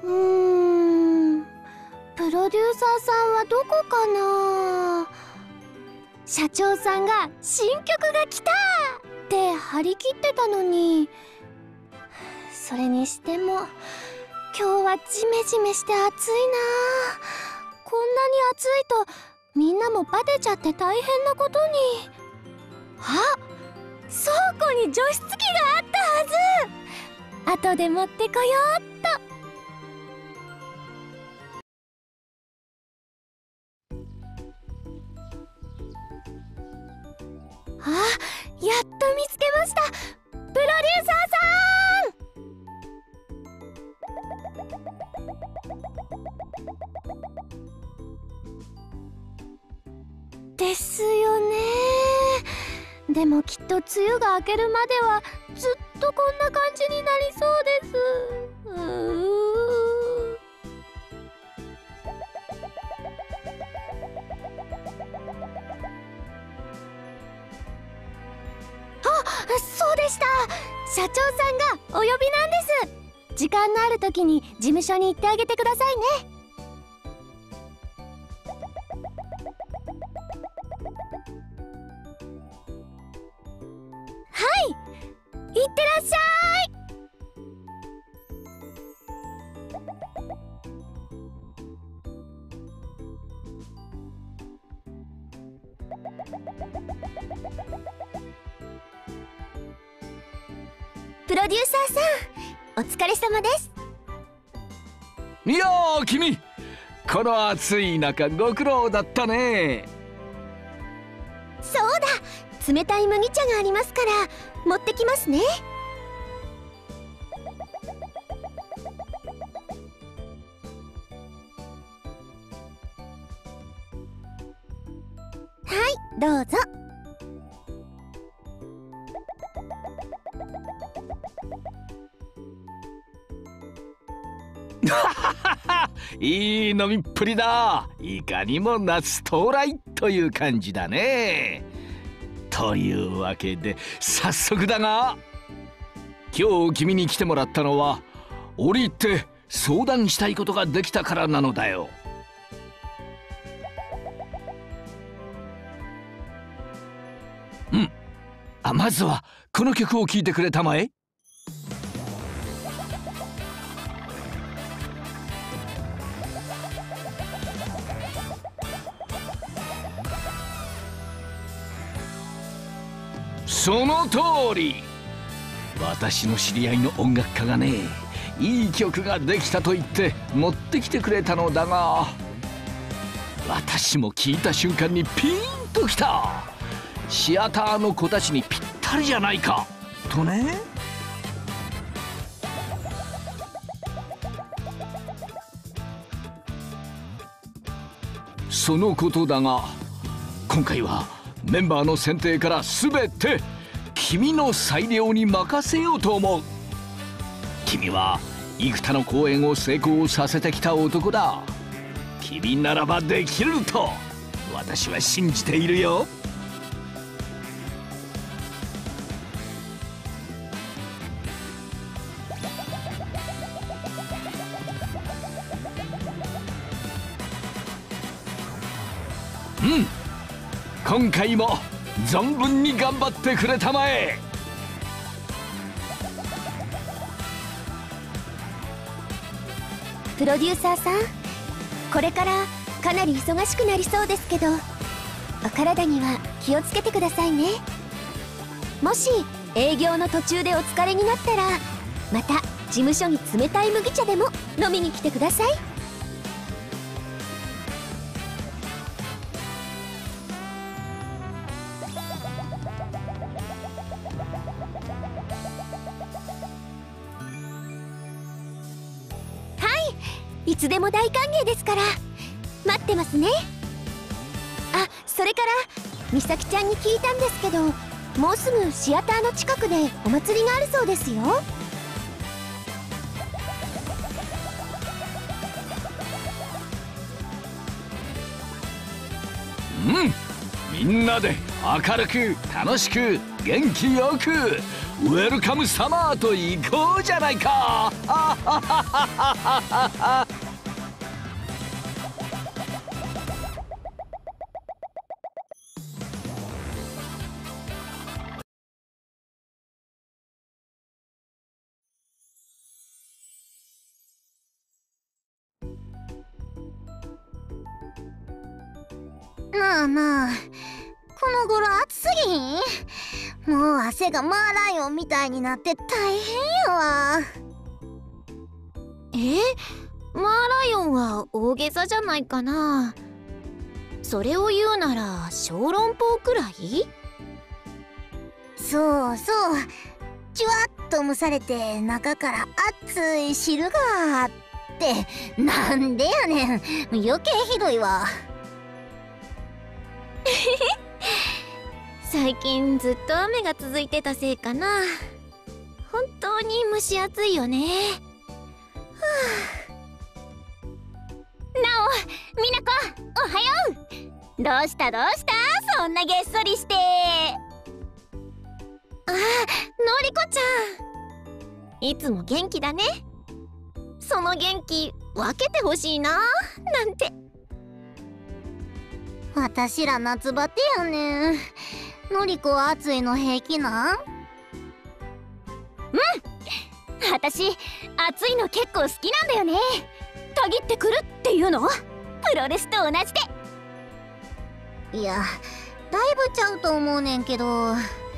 プロデューサーさんはどこかな。社長さんが新曲が来たって張り切ってたのに。それにしても今日はジメジメして暑いな。こんなに暑いとみんなもバテちゃって大変なことに。あ、倉庫に除湿機があったはず。後で持ってこようっと。あ、やっと見つけました。プロデューサーさんですよね。でもきっと梅雨が明けるまではずっとこんな感じになりそうです。あ、そうでした。社長さんがお呼びなんです。時間のある時に事務所に行ってあげてくださいね。はい、いってらっしゃい。プロデューサーさん、お疲れ様です。 いやー、君、この暑い中ご苦労だったね。 そうだ、冷たい麦茶がありますから持ってきますね。はい、どうぞ。 いい飲みっぷりだ。いかにも夏到来という感じだね。というわけで早速だが、今日君に来てもらったのは折り入って相談したいことができたからなのだよ。まずはこの曲を聴いてくれたまえ。その通り。私の知り合いの音楽家がね、いい曲ができたと言って持ってきてくれたのだが、私も聞いた瞬間にピーンときた。シアターの子たちにぴったりじゃないかとね。そのことだが、今回はメンバーの選定から全て君の裁量に任せようと思う。君は幾多の公演を成功させてきた男だ。君ならばできると私は信じているよ。今回も存分に頑張ってくれたまえ。 プロデューサーさん、これからかなり忙しくなりそうですけど、お体には気をつけてくださいね。もし営業の途中でお疲れになったら、また事務所に冷たい麦茶でも飲みに来てください。いつでも大歓迎ですから待ってますね。あ、それから美咲ちゃんに聞いたんですけど、もうすぐシアターの近くでお祭りがあるそうですよ。 みんなで明るく楽しく元気よくウェルカムサマーと行こうじゃないか。 なあなあ、この頃暑すぎひん？もう汗がマーライオンみたいになって大変やわ。 マーライオンは大げさじゃないかな。それを言うなら小籠包くらい？ そうそう、じゅわっと蒸されて中から熱い汁があって、なんでやねん、余計ひどいわ。 最近ずっと雨が続いてたせいかな。本当に蒸し暑いよね。なお、みなこ、おはよう。どうしたどうした、そんなげっそりして。あ、のりこちゃん、いつも元気だね。その元気分けてほしいな、なんて。 私ら夏バテやねん。のりこ暑いの平気なん？ 私、暑いの結構好きなんだよね。たぎってくるっていうの？プロレスと同じで。 いや、だいぶちゃうと思うねんけど。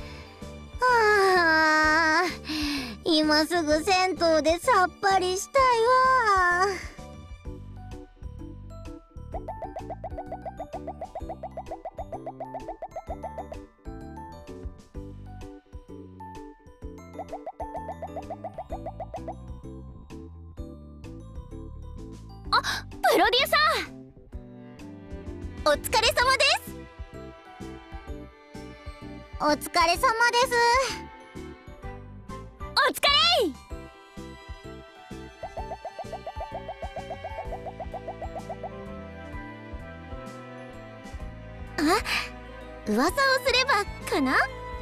今すぐ銭湯でさっぱりしたいわ。 プロデューサー、お疲れ様です。 お疲れ様です。 お疲れ。噂をすればかな。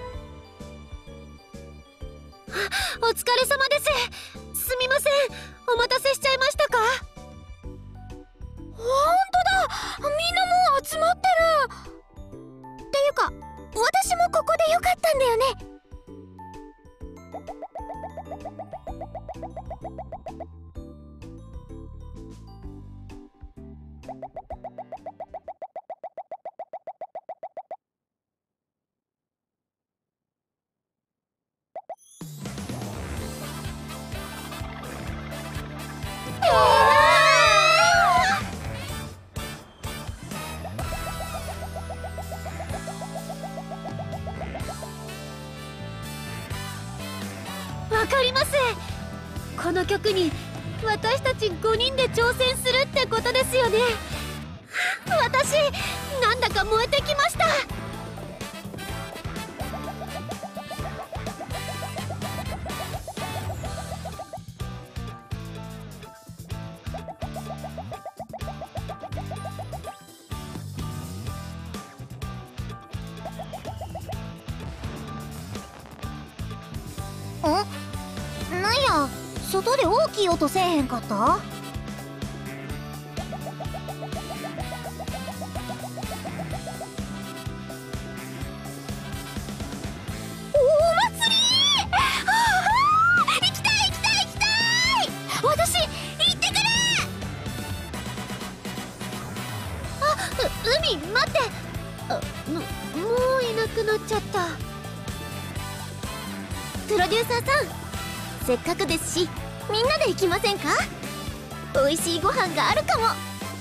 お疲れ様です。すみません、お待たせしちゃいましたか？ほんとだ、みんなもう集まってる。っていうか、私もここでよかったんだよね。わかります。この曲に私たち5人で挑戦するってことですよね。私、なんだか燃えてきました。 なんや、外で大きい音せえへんかった？ 私、行ってくる。海、待って。もういなくなっちゃった。プロデューサーさん、せっかくですしみんなで行きませんか？美味しいご飯があるかも。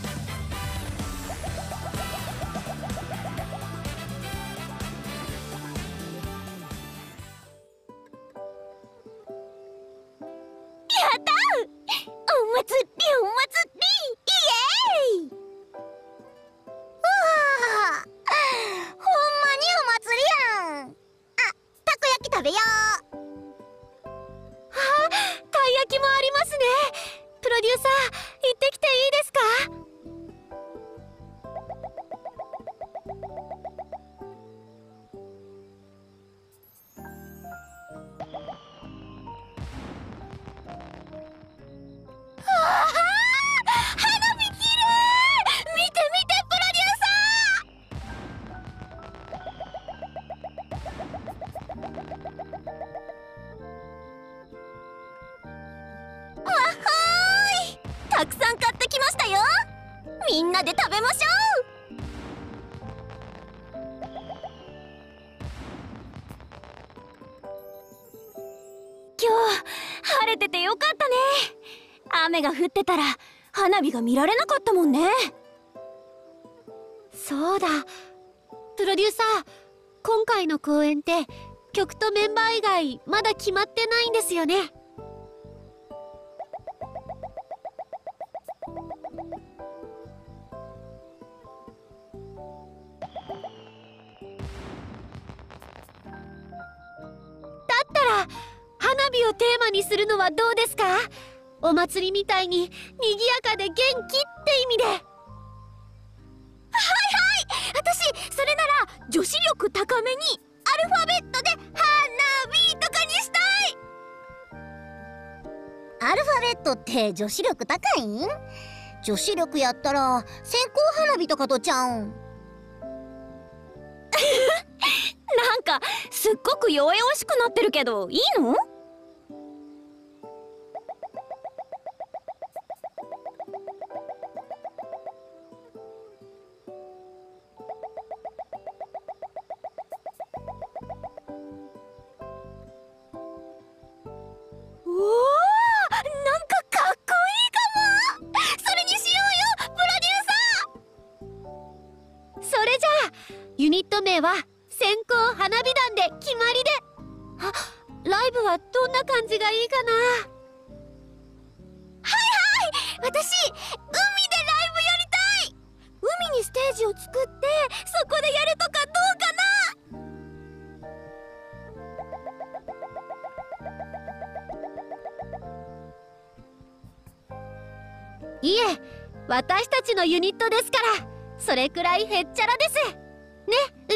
やった！お祭りお祭り、イエーイ！ ほんまにお祭りやん。たこ焼き食べよう。 たい焼きもありますね。プロデューサー、行ってきていいですか？ たくさん買ってきましたよ。みんなで食べましょう。今日晴れててよかったね。雨が降ってたら花火が見られなかったもんね。 そうだ。プロデューサー、今回の公演って曲とメンバー以外まだ決まってないんですよね。花火をテーマにするのはどうですか？お祭りみたいに賑やかで元気って意味で。はいはい、私それなら女子力高めにアルファベットで花火とかにしたい。 アルファベットって女子力高いん？女子力やったら線香花火とかとちゃうん？ なんかすっごく弱々しくなってるけどいいの？ユニット名は線香花火団で決まりで。あ、ライブはどんな感じがいいかな。はいはい、私海でライブやりたい。海にステージを作ってそこでやるとかどうかな。いえ、私たちのユニットですから、それくらいへっちゃらですね、海。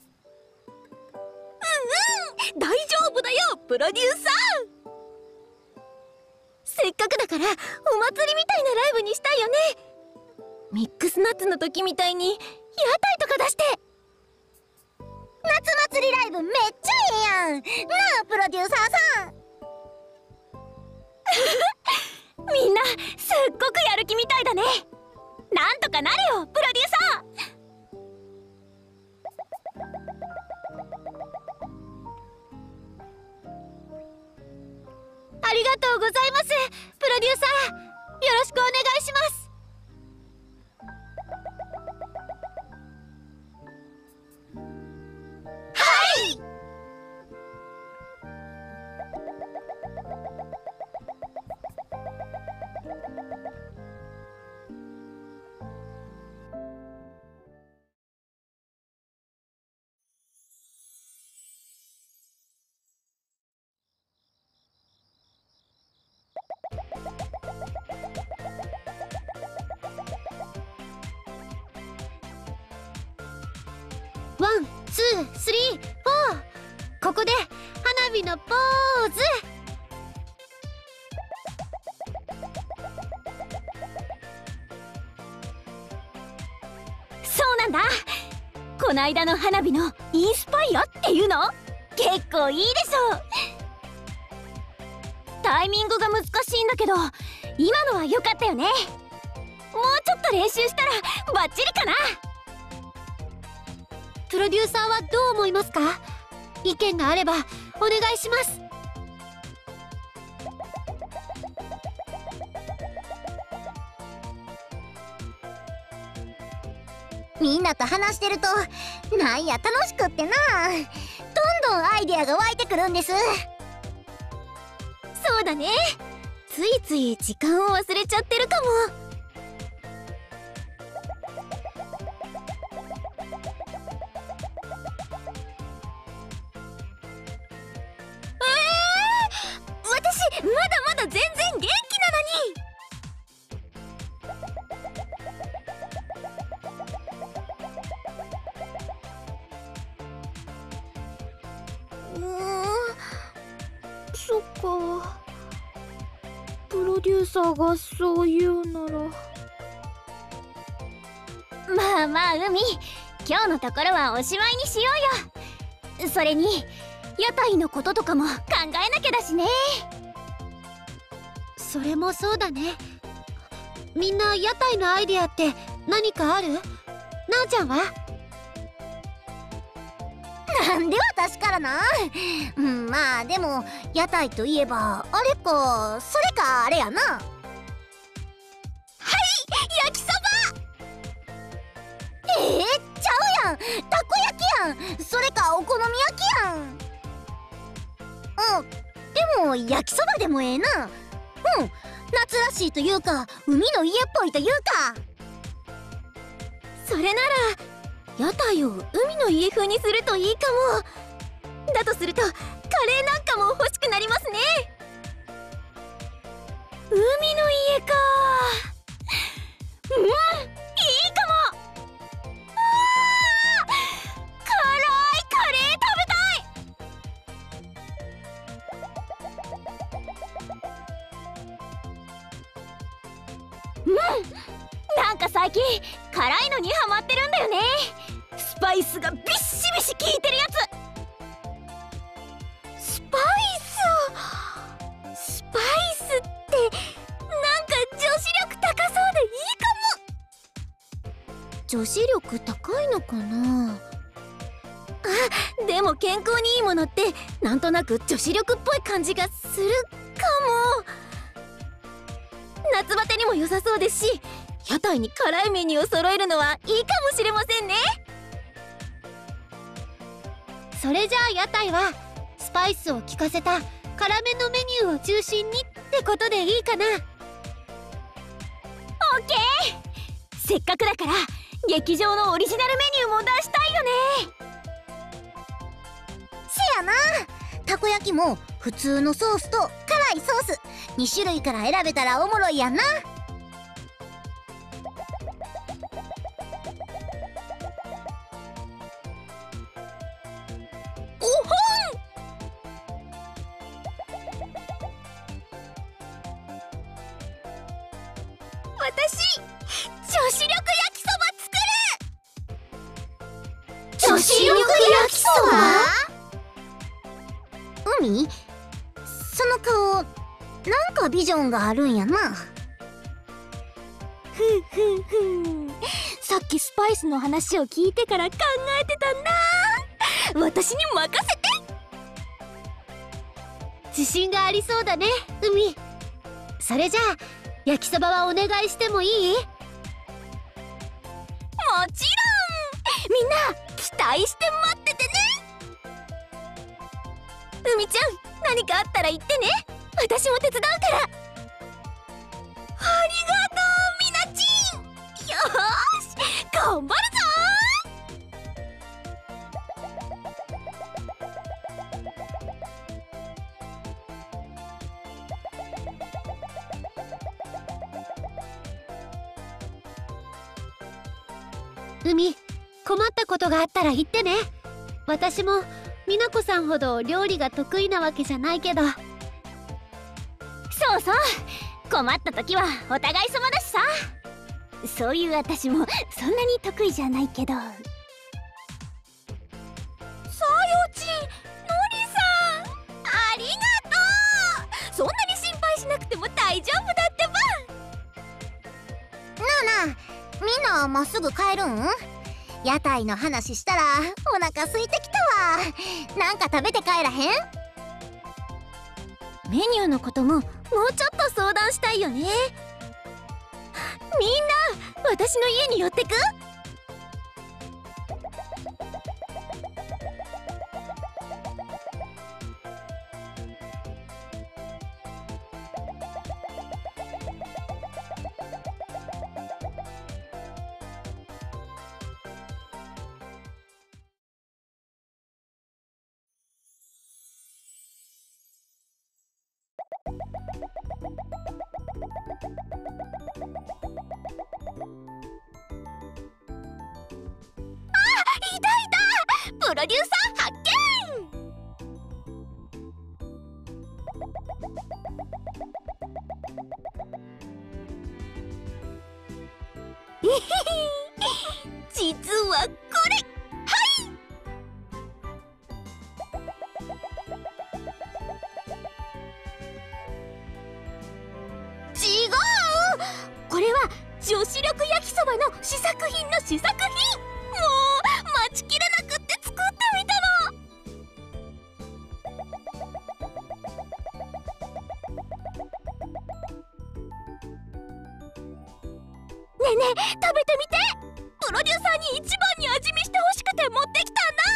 うん、大丈夫だよ、プロデューサー。せっかくだからお祭りみたいなライブにしたいよね。ミックスナッツの時みたいに屋台とか出して。 夏祭りライブめっちゃええやんなあ、プロデューサーさん。 みんなすっごくやる気みたいだね。なんとかなれよ、プロデューサー。ありがとうございます、プロデューサー。よろしくお願いします。はい。ワン、ツー、スリー、フォー。ここで花火のポーズ。そうなんだ。こないだの花火のインスパイアっていうの結構いいでしょ。タイミングが難しいんだけど今のは良かったよね。もうちょっと練習したらバッチリかな。プロデューサーはどう思いますか？意見があればお願いします。 みんなと話してるとなんや楽しくってな。どんどんアイデアが湧いてくるんです。 そうだね。ついつい時間を忘れちゃってるかも。私まだまだ全然元気なのに。そっか。プロデューサーがそう言うなら。まあまあ海、今日のところはおしまいにしようよ。それに屋台のこととかも考えなきゃだしね。それもそうだね。 みんな屋台のアイディアって何かある？なあちゃんは？ なんで私からな。まあでも屋台といえばあれかそれかあれやな。はい、焼きそば。ちゃうやん、たこ焼きやん。それかお好み焼きやん。でも焼きそばでもええな。夏らしいというか海の家っぽいというか。 それなら屋台を海の家風にするといいかも。だとするとカレーなんかも欲しくなりますね。海の家か。いいかも。辛いカレー食べたい。なんか最近辛いのにハマってるんだよね。スパイスがビッシビシ効いてるやつ。スパイスってなんか女子力高そうでいいかも。女子力高いのかな。でも健康にいいものってなんとなく女子力っぽい感じがするかも。夏バテにも良さそうですし、屋台に辛いメニューを揃えるのはいいかもしれませんね。それじゃあ屋台はスパイスを効かせた辛めのメニューを中心にってことでいいかな。オッケー。せっかくだから劇場のオリジナルメニューも出したいよね。 せやな。たこ焼きも普通のソースと辛いソース2種類から選べたらおもろいやんな。 私女子力焼きそば作る。 女子力焼きそば？海？その顔なんかビジョンがあるんやな。 さっきスパイスの話を聞いてから考えてたんだ。私に任せて。自信がありそうだね、海。それじゃあ焼きそばはお願いしてもいい？もちろん。みんな期待して待っててね。海ちゃん、何かあったら言ってね。私も手伝うから。ありがとう、みなちん。よーし、頑張るぞー。海、困ったことがあったら言ってね。私も美奈子さんほど料理が得意なわけじゃないけど。そうそう、困った時はお互い様だしさ。そういう私もそんなに得意じゃないけど。さよちん、のりさん、ありがとう。そんなに心配しなくても大丈夫だってば。 なあなあ、みんなまっすぐ帰るん？屋台の話したらお腹空いてきたわ。なんか食べて帰らへん？ メニューのことももうちょっと相談したいよね。みんな私の家に寄ってく？プロデューサー発見実はこれ、違う、ここれは女子力焼きそばの試作品の試作品。もう待ちきれなくって作ってみたの。ねえねえ、食べてみて。プロデューサーに一番に味見してほしくて持ってきたんだ。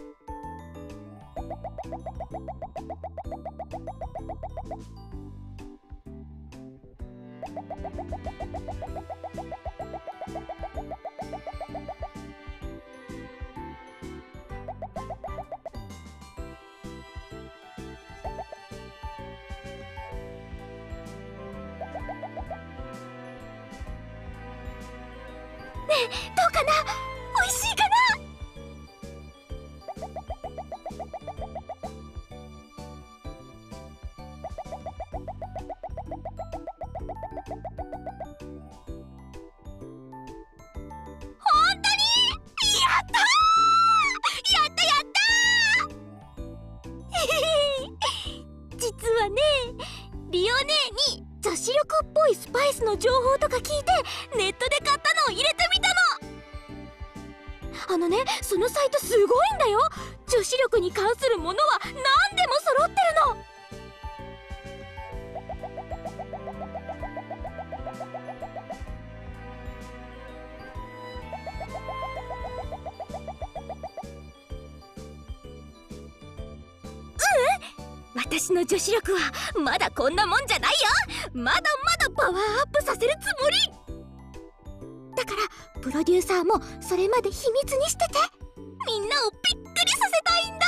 ねえ、どうかな？美味しいかな？本当に？やったー！やったやったー実はね、リオ姉に女子力っぽいスパイスの情報とか聞いてネットで買ったのを入れてみたの。そのサイトすごいんだよ。女子力に関するものは何でも揃ってるの。私の女子力はまだこんなもんじゃないよ。まだまだパワーアップさせるつもりだから、プロデューサーもそれまで秘密にしてて、みんなをびっくりさせたいんだ。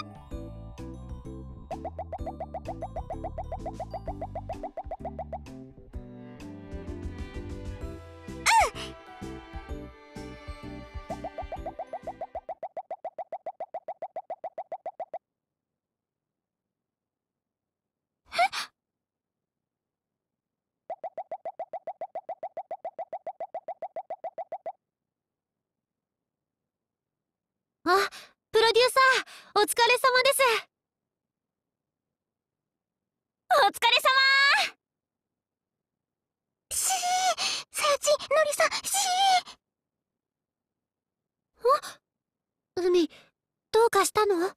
あ、プロデューサー、お疲れ様です。お疲れ様ー。しー、さやち、のりさん、しー。海、どうかしたの？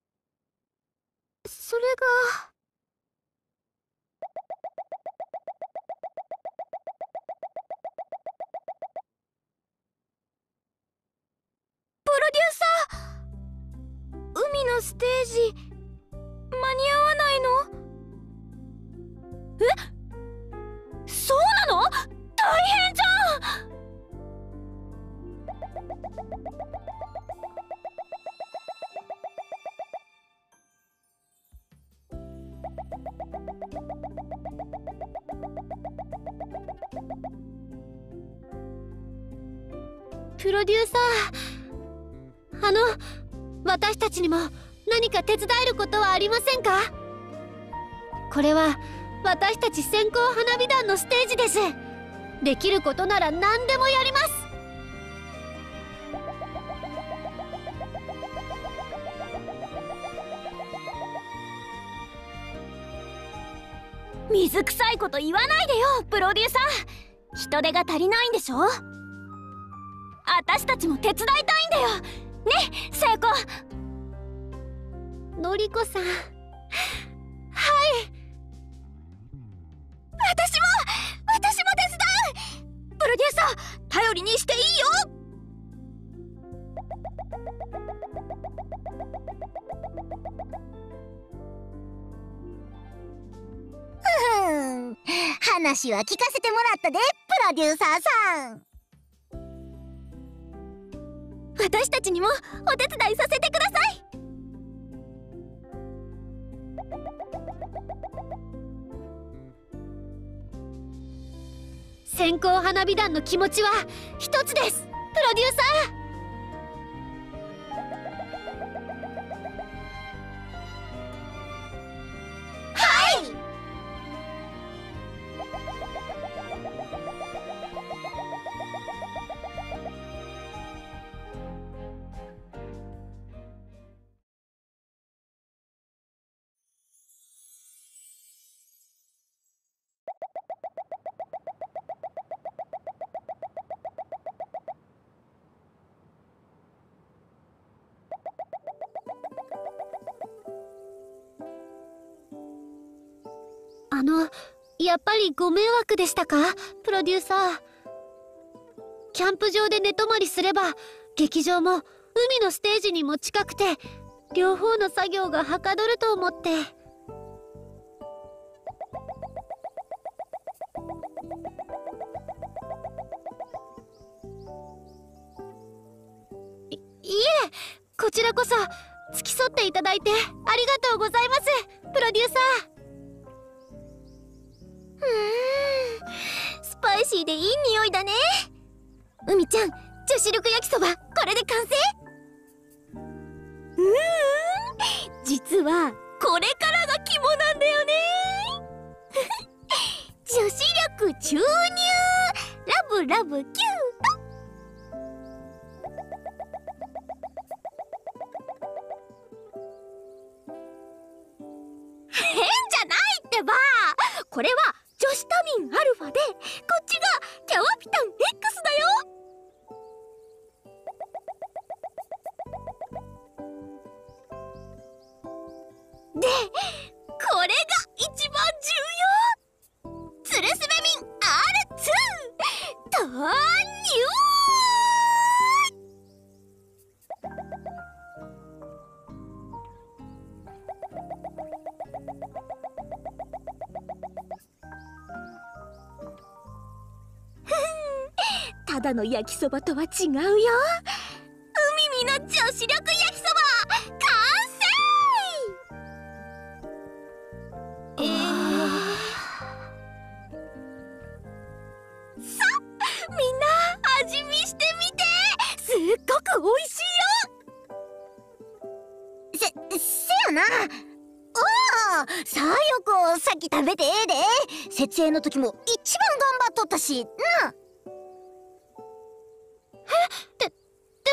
それが。プロデューサー、海のステージ間に合わないの？え？そうなの？大変じゃん！プロデューサー、私たちにも何か手伝えることはありませんか？これは私たち線香花火団のステージです。できることなら何でもやります。水臭いこと言わないでよ、プロデューサー。人手が足りないんでしょ？私たちも手伝いたいんだよね、聖子。のりこさん、はい。私も手伝う。プロデューサー、頼りにしていいよ。 話は聞かせてもらったで、プロデューサーさん。 私たちにもお手伝いさせてください。線香花火団の気持ちは一つです、プロデューサー。 やっぱりご迷惑でしたか、プロデューサー。キャンプ場で寝泊まりすれば劇場も海のステージにも近くて両方の作業がはかどると思って。いえ、こちらこそ付き添っていただいてありがとうございます、プロデューサー。スパイシーでいい匂いだね。海ちゃん、女子力焼きそばこれで完成。実はこれからが肝なんだよね。女子力注入、ラブラブキュート。変じゃないってば。これは女子タミンアルファで、こっちがキャワピタン X だよ。で、これが一番重要。ツルスベミン R2 投入。ただの焼きそばとは違うよ。海見の女子力焼きそば完成。さあ、みんな味見してみて。すっごく美味しいよ。せやな。さあ、よくさっき食べてええで。設営の時も一番頑張っとったしな。で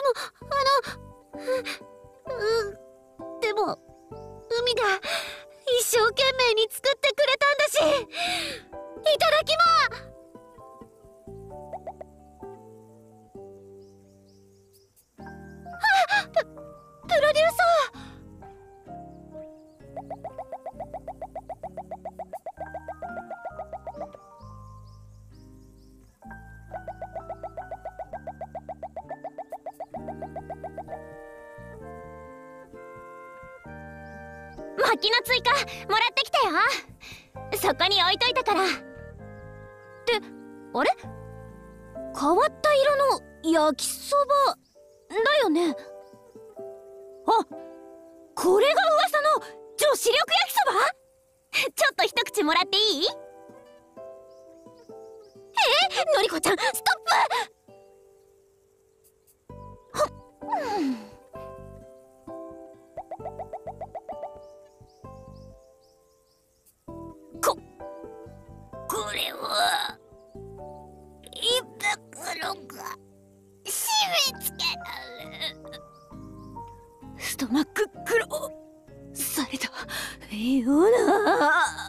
も海が一生懸命に作ってくれたんだし、いただきプロデューサー。薪の追加もらってきたよ。そこに置いといたから。ってあれ、変わった色の焼きそばだよね。あ、これが噂の女子力焼きそば。ちょっと一口もらっていい？のりこちゃん、ストップ。これは胃袋が締め付けられる。ストマッククローされたような。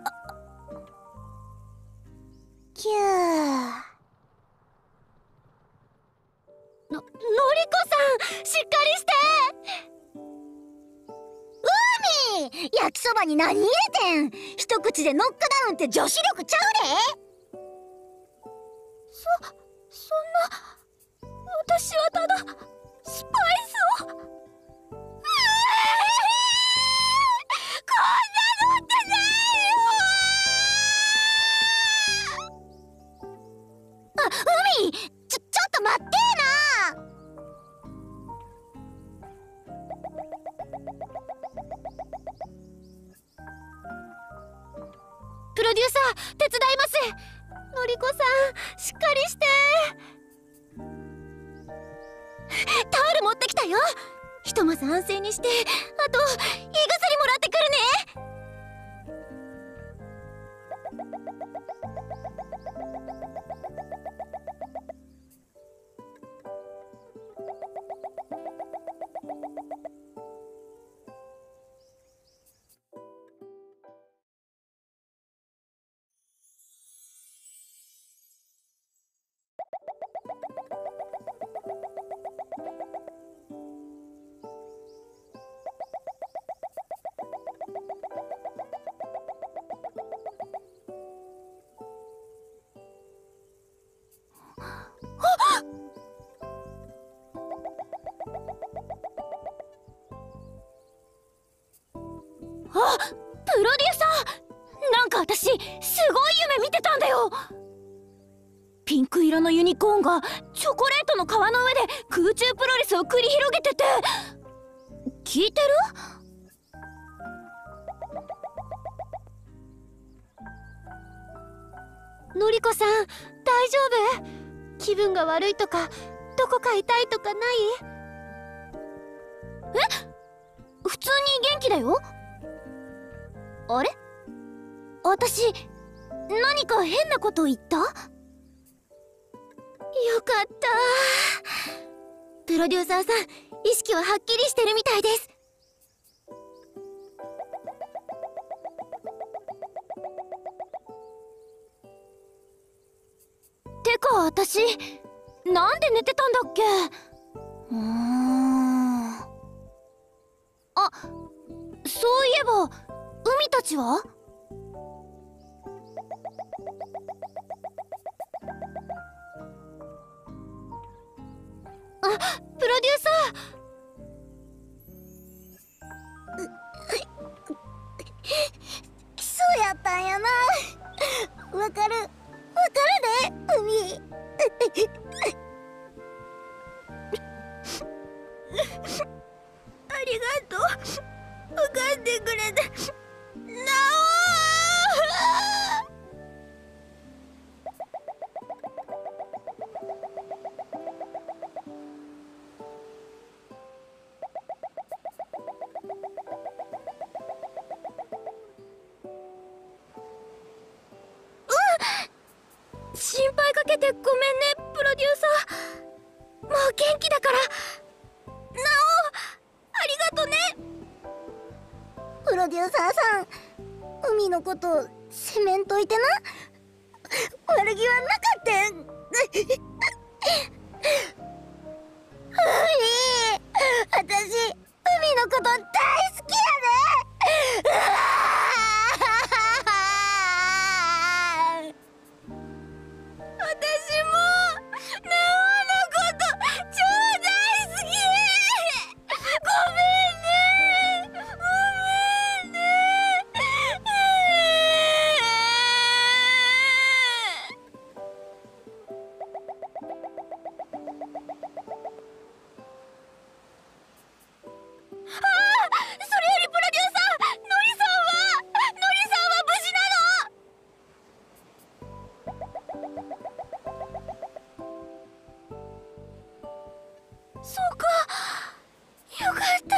キュー。のりこさん、しっかりして。焼きそばに何入れてん。一口でノックダウンって女子力ちゃうで。そんな、私はただスパイスを。こんなのってないよ。海、ちょっと待ってーな。プロデューサー、手伝います。のりこさん、しっかりして。タオル持ってきたよ。ひとまず安静にして、あと胃薬もらってくるね。 ピンク色のユニコーンがチョコレートの皮の上で空中プロレスを繰り広げてて、聞いてる？のりこさん、大丈夫？気分が悪いとかどこか痛いとかない？普通に元気だよ。あれ？私何か変なこと言った？よかった。プロデューサーさん、意識ははっきりしてるみたいです。てか私なんで寝てたんだっけ？あ、そういえば海たちは？あ、プロデューサー。そうやったんやな。わかるで、海。ありがとう。わかってくれて。な心配かけてごめんね、プロデューサー。もう元気だから。なお、ありがとね。プロデューサーさん、海のこと責めんといてな。悪気はなかったん。私、海のこと大好きやで。私もナオのこと超大好き。ごめんね。それよりプロデューサー、ノリさんは無事なの？そうか、よかった。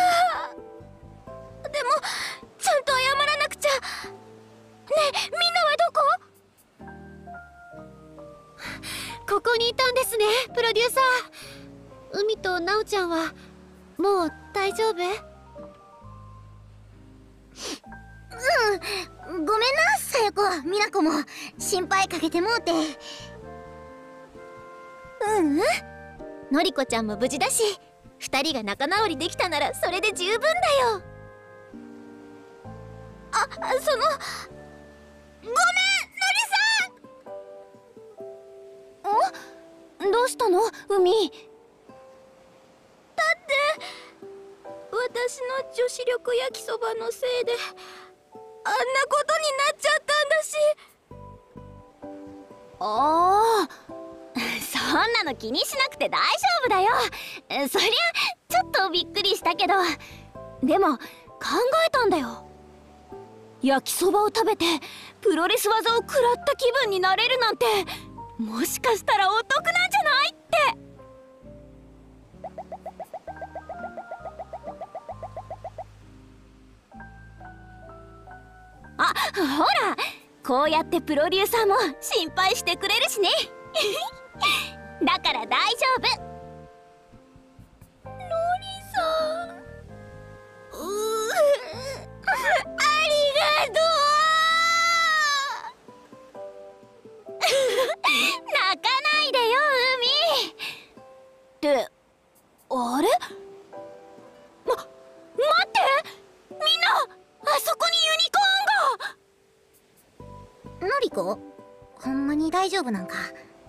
でもちゃんと謝らなくちゃ。ねえ、みんなはどこ？ここにいたんですね、プロデューサー。海とナオちゃんはもう大丈夫？ごめんな、さよこ、みなこも心配かけてもうて。のりこちゃんも無事だし、2人が仲直りできたならそれで十分だよ。ごめん、のりさん。どうしたの、海？だって私の女子力焼きそばのせいであんなことになっちゃったんだし。そんなの気にしなくて大丈夫だよ。そりゃちょっとびっくりしたけど、でも考えたんだよ。焼きそばを食べてプロレス技を食らった気分になれるなんて、もしかしたらお得なんじゃないって。ほら、こうやってプロデューサーも心配してくれるしね。だから大丈夫。のりさん、ありがとう。泣かないでよ、海。ってあれ？待って、みんな、あそこにユニコーンが。のりこ、ほんまに大丈夫なんか？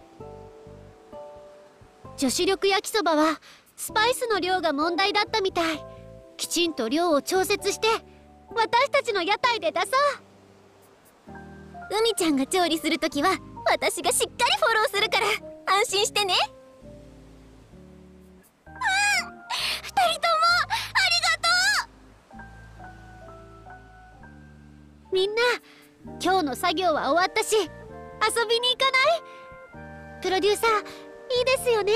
女子力焼きそばはスパイスの量が問題だったみたい。きちんと量を調節して私たちの屋台で出そう。海ちゃんが調理するときは私がしっかりフォローするから安心してね。うん、2人ともありがとう。みんな、今日の作業は終わったし、遊びに行かない？プロデューサー、いいですよね。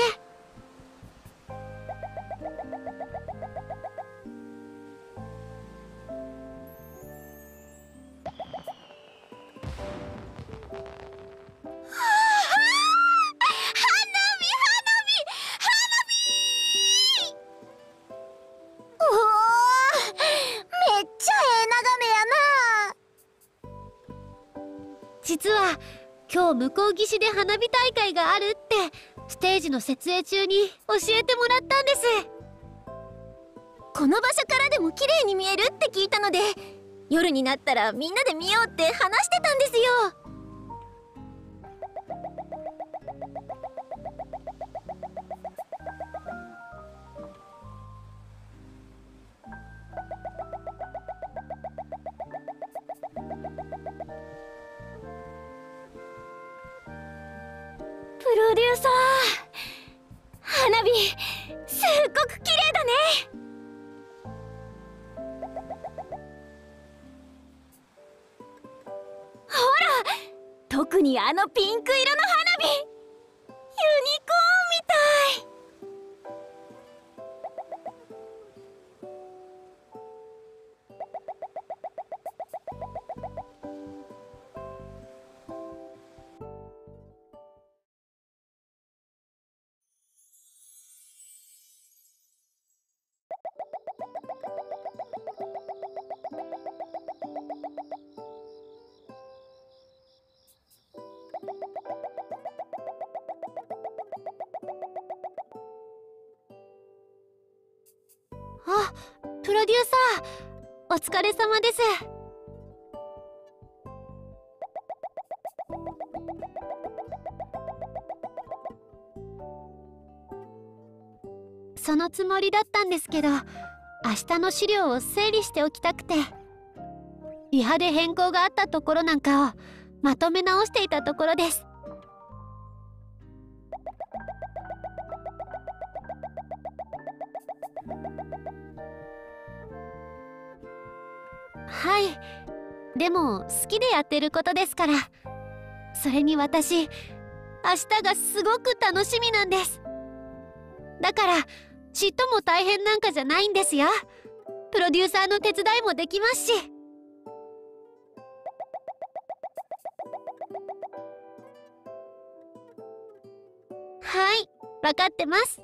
実は今日向こう岸で花火大会があるってステージの設営中に教えてもらったんです。この場所からでも綺麗に見えるって聞いたので、夜になったらみんなで見ようって話してたんですよ。プロデューサー、花火すっごく綺麗だね。ほら、特にあのピンク色の花火、ユニコーンみたい。あ、プロデューサー、お疲れ様です。そのつもりだったんですけど、明日の資料を整理しておきたくて、リハで変更があったところなんかをまとめ直していたところです。はい、でも好きでやってることですから。それに私、明日がすごく楽しみなんです。だからちっとも大変なんかじゃないんですよ。プロデューサーの手伝いもできますし。はい、分かってます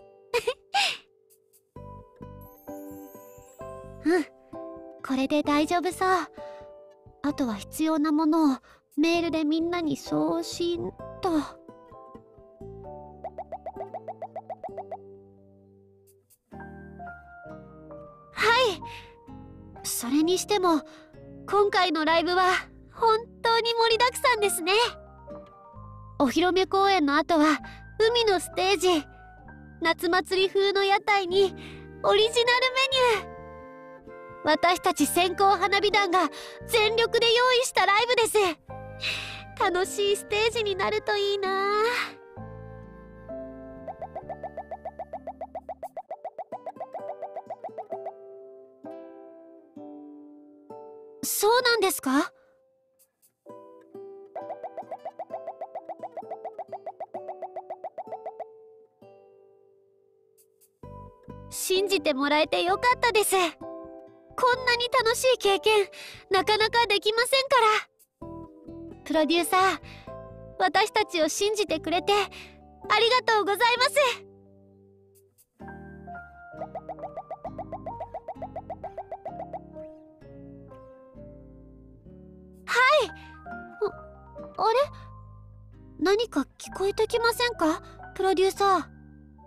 うん、これで大丈夫そう。あとは必要なものをメールでみんなに送信と。はい、それにしても今回のライブは本当に盛りだくさんですね。お披露目公演の後は海のステージ、夏祭り風の屋台にオリジナルメニュー、私たち線香花火団が全力で用意したライブです。楽しいステージになるといいな。そうなんですか？信じてもらえてよかったです。こんなに楽しい経験なかなかできませんから。プロデューサー、私たちを信じてくれてありがとうございます。はい。あれ？何か聞こえてきませんか、プロデューサー。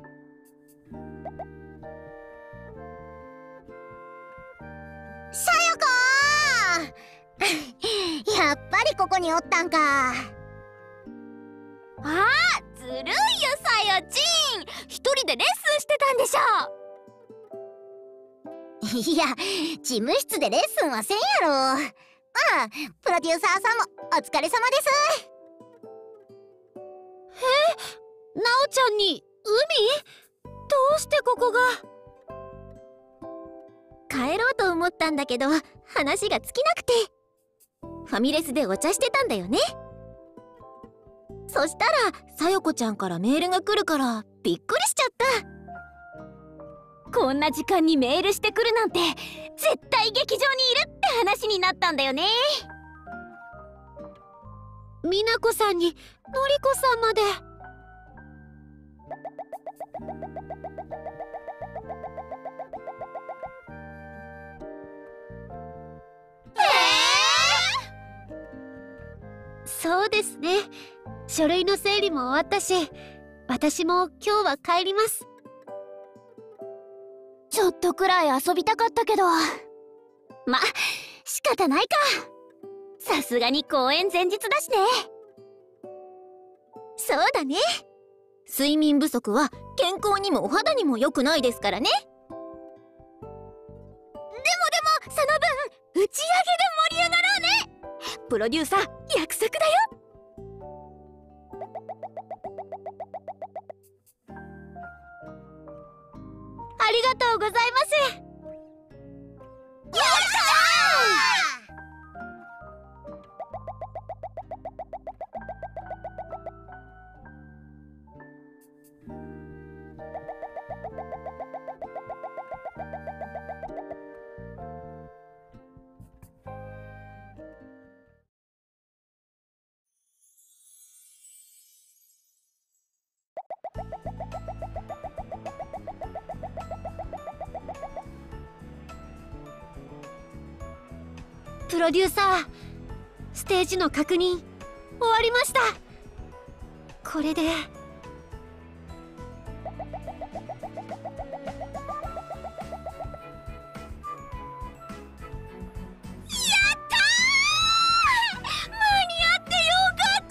さよこやっぱりここにおったんか。 ああ、ずるいよさよちん、一人でレッスンしてたんでしょ。 いや、事務室でレッスンはせんやろ。ああ、プロデューサーさんもお疲れ様です。 なおちゃんに海？どうしてここが？帰ろうと思ったんだけど話が尽きなくて、ファミレスでお茶してたんだよね。そしたらさよこちゃんからメールが来るからびっくりしちゃった。こんな時間にメールしてくるなんて絶対劇場にいるって話になったんだよね。美奈子さんにのりこさんまで。そうですね。書類の整理も終わったし、私も今日は帰ります。ちょっとくらい遊びたかったけど、ま、仕方ないか。さすがに公演前日だしね。そうだね。睡眠不足は健康にもお肌にも良くないですからね。でもその分打ち上げで盛り上がろうね。プロデューサー約束だよ。ありがとうございます。やったプロデューサー、ステージの確認終わりました。これでやったー！間に合ってよかった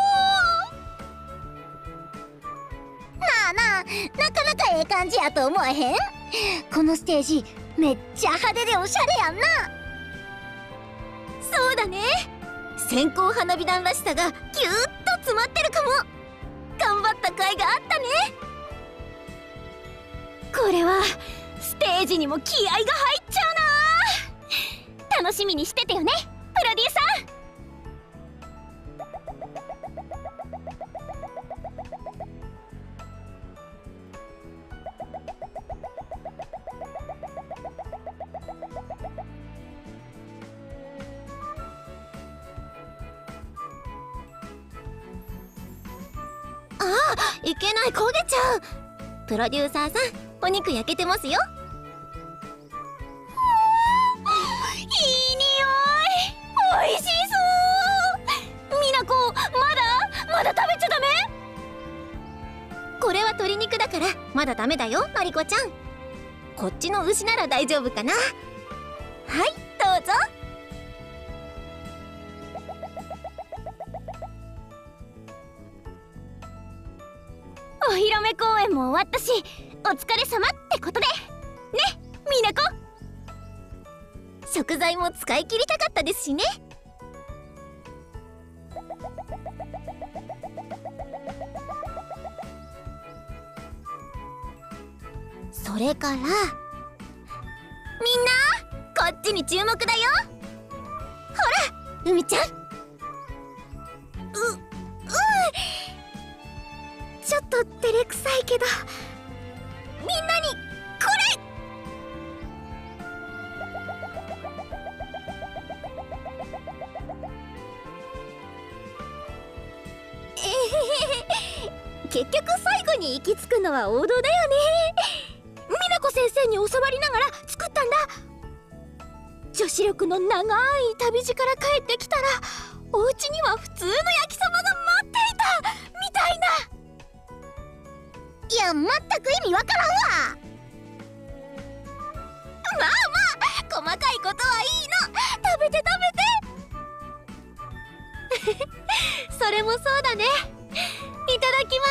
よ。 なあなあ、なかなかええ感じやと思えへん？このステージめっちゃ派手でおしゃれやんな。 そうだね。線香花火団らしさがギューッと詰まってるかも。頑張った甲斐があったね。これはステージにも気合が入っちゃうな。楽しみにしててよね、プロデューサー。いけない、焦げちゃう。プロデューサーさん、お肉焼けてますよ。いい匂い、おいしそう。みなこ、まだ食べちゃダメ？これは鶏肉だからまだダメだよ、のりこちゃん。こっちの牛なら大丈夫かな。はい、どうぞ。お披露目公演も終わったし、お疲れ様ってことでね、みなこ。食材も使い切りたかったですしね。それからみんなこっちに注目だよ。ほら、海ちゃん。ちょっと照れくさいけど、みんなにこれ。結局最後に行き着くのは王道だよね。美奈子先生に教わりながら作ったんだ。女子力の長い旅路から帰ってきたら、お家には普通の焼きそばが待っていたみたいな。 いや、全く意味わからんわ。 まあ細かいことはいいの。食べてそれもそうだね。いただきま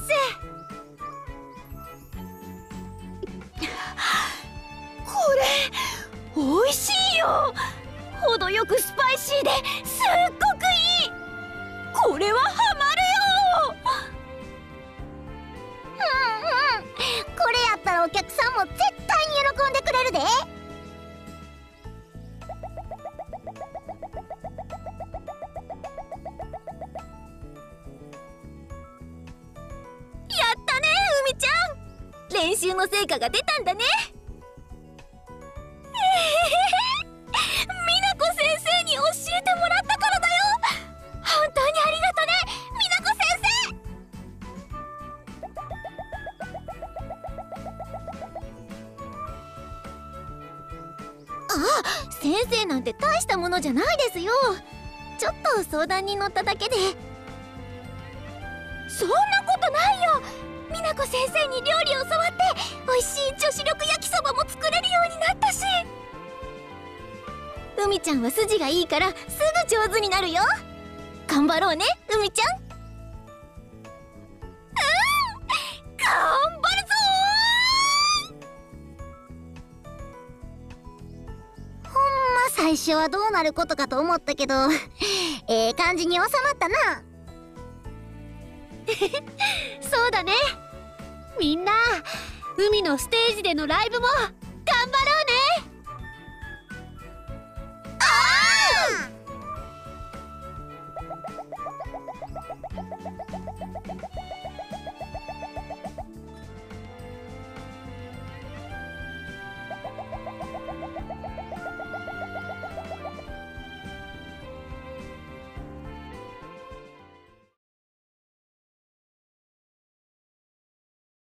ーす。これ美味しいよ。程よくスパイシーですっごくいい。これはハマるよ。 練習の成果が出たんだね。美奈子先生に教えてもらったからだよ。本当にありがとね、美奈子先生。あ、先生なんて大したものじゃないですよ。ちょっと相談に乗っただけで。そんなことないよ。美奈子先生に料理を教わって美味しい女子力焼きそばも作れるようになったし、海ちゃんは筋がいいからすぐ上手になるよ。頑張ろうね、海ちゃん。頑張るぞほんま最初はどうなることかと思ったけど、ええ感じに収まったな。 そうだね。みんな海のステージでのライブも頑張ろうよ。